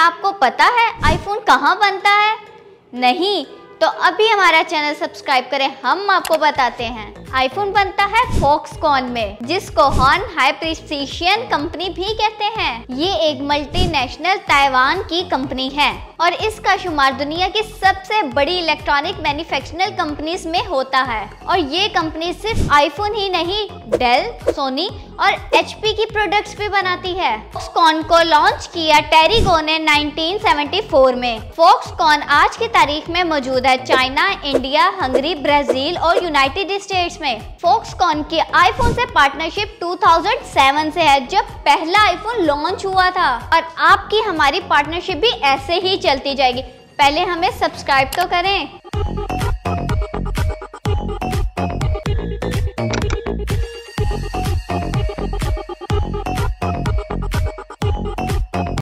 आपको पता है आईफोन कहाँ बनता है? नहीं तो अभी हमारा चैनल सब्सक्राइब करें, हम आपको बताते हैं। आईफोन बनता है फॉक्सकॉन में, जिसको हॉन हाई प्रिसिशन कंपनी भी कहते हैं। ये एक मल्टीनेशनल ताइवान की कंपनी है और इसका शुमार दुनिया की सबसे बड़ी इलेक्ट्रॉनिक मैन्युफैक्चरिंग कंपनीज में होता है। और ये कंपनी सिर्फ आईफोन ही नहीं, डेल, सोनी और HP की प्रोडक्ट्स भी बनाती है। फॉक्सकॉन को लॉन्च किया टेरिगो ने 1974 में। फॉक्सकॉन आज की तारीख में मौजूद है चाइना, इंडिया, हंगरी, ब्राजील और यूनाइटेड स्टेट्स में। फॉक्सकॉन की आईफोन से पार्टनरशिप 2007 से है, जब पहला आईफोन लॉन्च हुआ था। और आपकी हमारी पार्टनरशिप भी ऐसे ही चलती जाएगी। पहले हमें सब्सक्राइब तो करें।